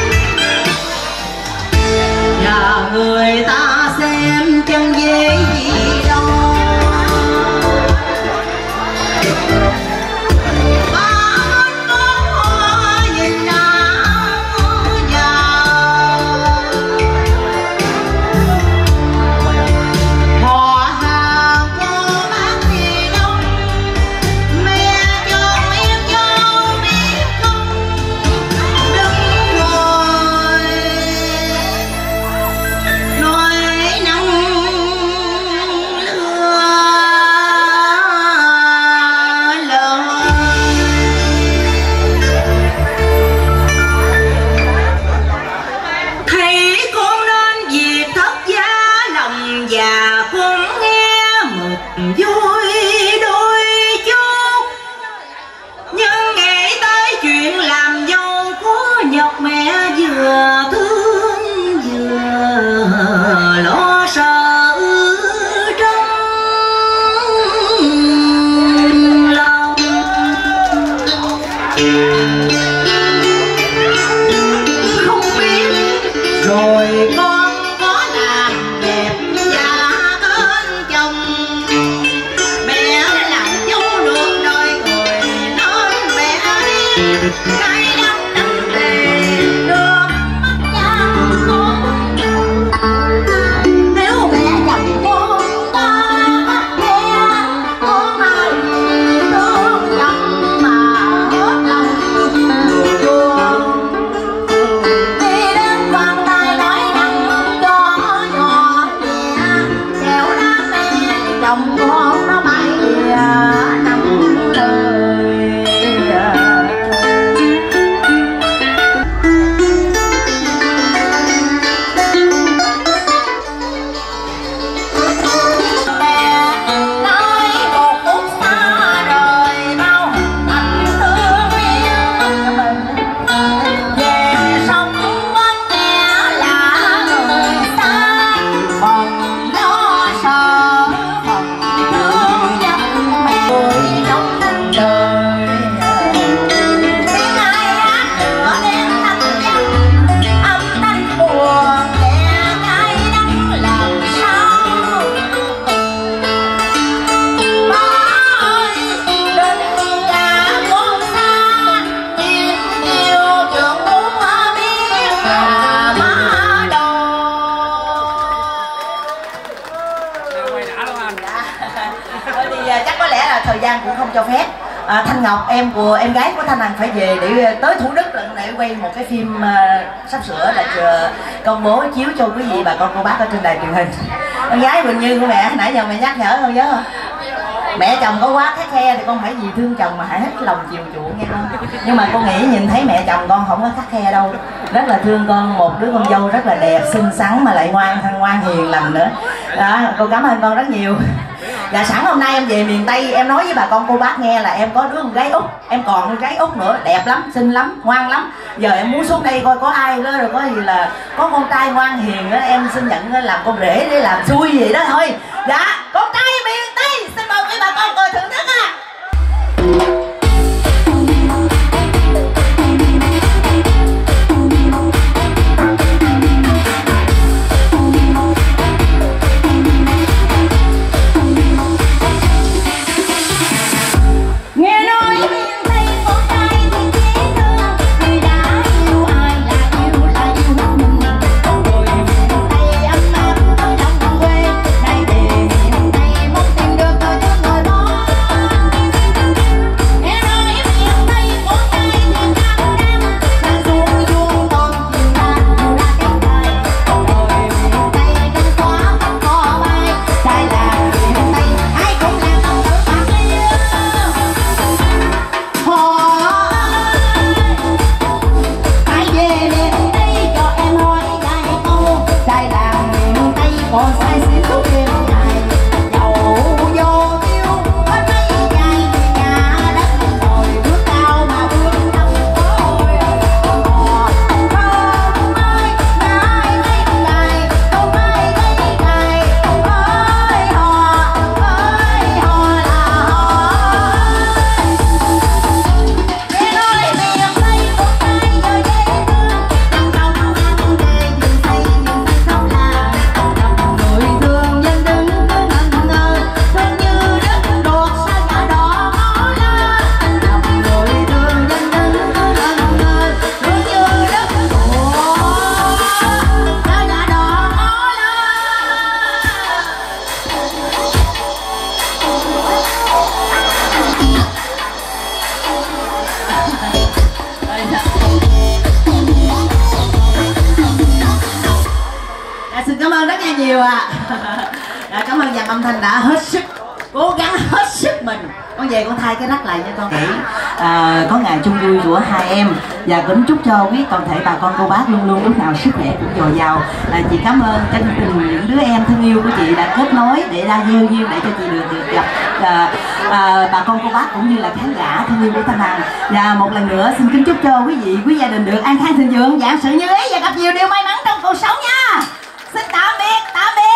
thời gian cũng không cho phép. À, Thanh Ngọc, em của em gái của Thanh Hằng phải về để tới Thủ Đức lần để quay một cái phim uh, sắp sửa là chờ công bố chiếu cho quý vị bà con cô bác ở trên đài truyền hình. Em gái Quỳnh Như của mẹ nãy giờ mẹ nhắc nhở con nhớ không? Mẹ chồng có quá khắt khe thì con phải vì thương chồng mà hãy hết lòng chiều chuộng nghe con. Nhưng mà con nghĩ nhìn thấy mẹ chồng con không có khắt khe đâu, rất là thương con, một đứa con dâu rất là đẹp, xinh xắn mà lại ngoan, thân ngoan hiền lành nữa. Đó, con cảm ơn con rất nhiều. Dạ sẵn hôm nay em về miền Tây em nói với bà con cô bác nghe là em có đứa con gái út, em còn con gái út nữa, đẹp lắm, xinh lắm, ngoan lắm. Giờ em muốn xuống đây coi có ai đó rồi có gì là có con trai ngoan hiền đó em xin nhận làm con rể để làm xui gì đó thôi. Dạ con trai miền Tây xin mời quý bà con coi thưởng thức à. Nhiều ạ. À, cảm ơn dàn âm thanh đã hết sức cố gắng hết sức mình. Con về con thay cái rắc lại nha con để à, có ngày chung vui của hai em và cũng chúc cho quý toàn thể bà con cô bác luôn luôn lúc nào sức khỏe cũng dồi dào. À, chị cảm ơn chân tình những đứa em thân yêu của chị đã kết nối để ra gieo duyên để cho chị được được gặp à, à, bà con cô bác cũng như là khán giả thân yêu của Thanh Hằng. Và một lần nữa xin kính chúc cho quý vị quý gia đình được an khang thịnh vượng, vạn sự như ý và gặp nhiều điều may mắn trong cuộc sống nha. Xin tạm biệt, tạm biệt.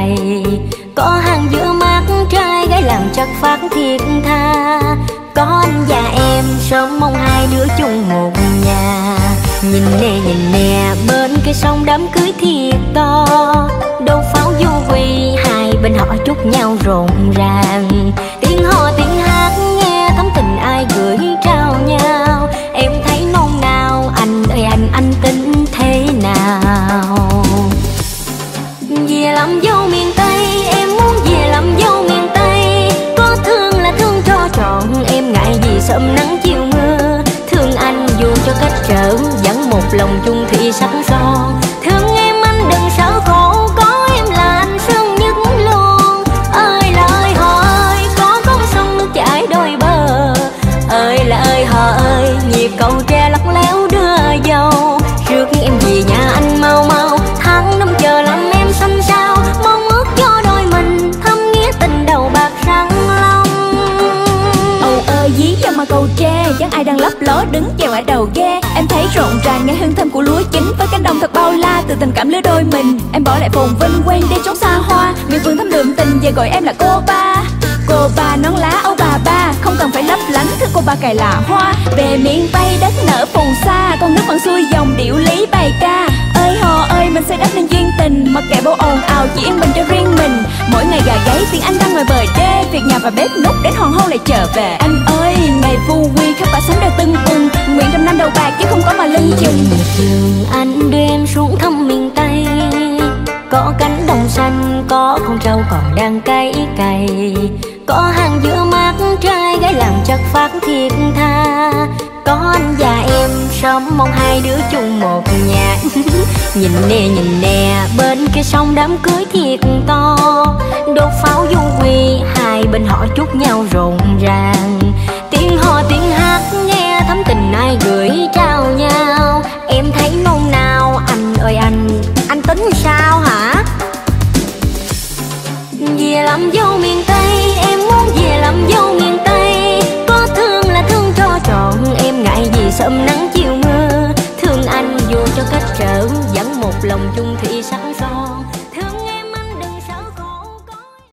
cày. Có hàng giữa mắt trai gái làm chất phát thiệt tha. Có anh và em sớm mong hai đứa chung một nhà. Nhìn nè nhìn nè bên cái sông đám cưới thiệt to. Đốt pháo du quy hai bên họ chúc nhau rộn ràng. Tiếng hò tiếng hát nghe thắm tình ai gửi trao nhau. Em thấy nôn nao anh ơi anh anh tính thế nào. Về làm dâu miền Tây em muốn về làm dâu miền Tây. Có thương là thương cho trọn em ngại gì sớm nắng chiều mưa. Thương anh dù cho cách trở vẫn một lòng chung thủy sắc son. Thương em anh đừng sợ khổ có em là anh sương nhất luôn. Ơi là ơi họ ơi có con sông nước chảy đôi bờ. Ơi là ơi họ ơi nhịp cầu tre lắc léo đưa dâu. Rước em về nhà anh mau mau tháng năm chờ làm em xanh sao. Mong ước cho đôi mình thâm nghĩa tình đầu bạc răng long. Âu ơi dí cho mà cầu tre chẳng ai đang lấp ló đứng chèo ở đầu ghe. Em thấy rộn ràng nghe hương thơm của lúa chín với cánh đồng thật bao la từ tình cảm lứa đôi mình. Em bỏ lại phồn vinh quen đi trốn xa hoa. Miền vườn thắm đượm tình về gọi em là cô ba. Cô ba nón lá áo bà ba không cần phải lấp lánh thứ cô ba cài là hoa. Về miền Tây đất nở phồn xa con nước vẫn xuôi dòng điệu lý bài ca. Ơi hò ơi mình xây đắp nên duyên tình mặc kệ bố ồn ào chỉ yên bình cho riêng mình. Mỗi ngày gà gáy tiếng anh đang ngồi bờ đê việc nhà và bếp nút đến hoàng hôn lại trở về. Anh ơi ngày vu quy khắp cả sống đều tưng bừng nguyện trăm năm đầu bạc chứ không có mà lưng chừng. Trường anh đưa em xuống thăm miền Tây. Có cánh đồng xanh có con trâu còn đang cày cày. Có hàng giữa mắt trai gái làm chất phát thiệt tha. Có anh và em sớm mong hai đứa chung một nhà. Nhìn nè nhìn nè bên cái sông đám cưới thiệt to. Đốt pháo du quy hai bên họ chúc nhau rộn ràng. Tiếng hò tiếng hát nghe thắm tình ai gửi trao nhau. Em thấy nôn nao anh ơi anh anh tính sao hả. Về làm dâu miền Tây em muốn về làm dâu miền Tây. Có thương là thương cho trọn em ngại gì sớm